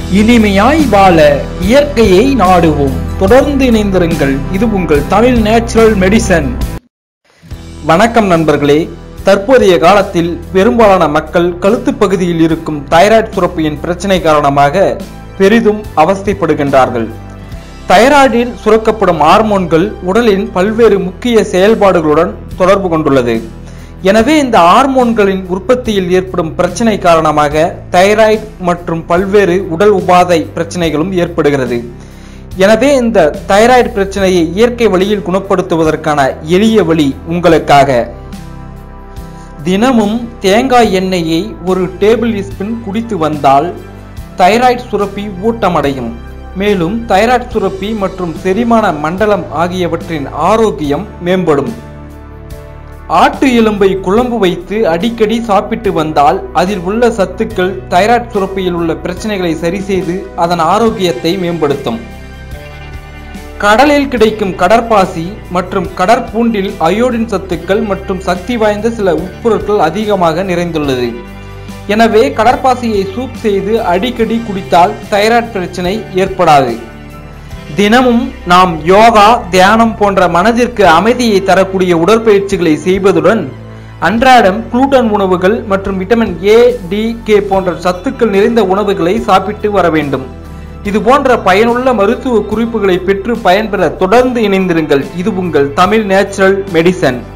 இனிமையாய் வாழ இயற்கையை நாடுவோம். தொடர்ந்து இணைந்திருங்கள். இது உங்கள் தமிழ் நேச்சுரல் மெடிசன். வணக்கம் நண்பர்களே. தற்போதைய காலத்தில் பெரும்பாலான மக்கள் கழுத்து பகுதியில் இருக்கும் தைராய்டு சுரப்பியின் பிரச்சனை காரணமாக பெரிதும் அவஸ்தைப்படுகின்றார்கள். தைராய்டில் சுரக்கப்படும் ஹார்மோன்கள் உடலின் பல்வேறு முக்கிய செயல்பாடுகளுடன் தொடர்பு கொண்டுள்ளது. எனவே இந்த ஹார்மோன்களின் உற்பத்தியில் ஏற்படும் பிரச்சனை காரணமாக தைராய்டு மற்றும் பல்வேறு உடல் உபாதை பிரச்சனைகளும் ஏற்படுகிறது. எனவே இந்த தைராய்டு பிரச்சனையை இயற்கை வழியில் குணப்படுத்துவதற்கான எளிய வழி உங்களுக்காக. தினமும் தேங்காய் எண்ணெயை ஒரு டேபிள் ஸ்பூன் குடித்து வந்தால் தைராய்டு சுரப்பி ஊட்டமடையும். மேலும் தைராய்டு சுரப்பி மற்றும் செரிமான மண்டலம் ஆகியவற்றின் ஆரோக்கியம் மேம்படும். ஆட்டு எலும்பை குழம்பு வைத்து அடிக்கடி சாப்பிட்டு வந்தால் அதில் உள்ள சத்துக்கள் தைராய்டு சுரப்பியில் உள்ள பிரச்சனைகளை சரி செய்து அதன் ஆரோக்கியத்தை மேம்படுத்தும். கடலில் கிடைக்கும் கடற்பாசி மற்றும் கடற்பூண்டில் அயோடின் சத்துக்கள் மற்றும் சக்தி வாய்ந்த சில உட்பொருட்கள் அதிகமாக நிறைந்துள்ளது. எனவே கடற்பாசியை சூப் செய்து அடிக்கடி குடித்தால் தைராய்டு பிரச்சனை ஏற்படாது. தினமும் நாம் யோகா, தியானம் போன்ற மனதிற்கு அமைதியை தரக்கூடிய உடற்பயிற்சிகளை செய்வதுடன் அன்றாடம் குளுட்டன் உணவுகள் மற்றும் விட்டமின் A, D, K போன்ற சத்துக்கள் நிறைந்த உணவுகளை சாப்பிட்டு வர வேண்டும். இது போன்ற பயனுள்ள மருத்துவ குறிப்புகளை பெற்று பயன்பெற தொடர்ந்து இணைந்திருங்கள். இது உங்கள் தமிழ் நேச்சுரல் மெடிசன்.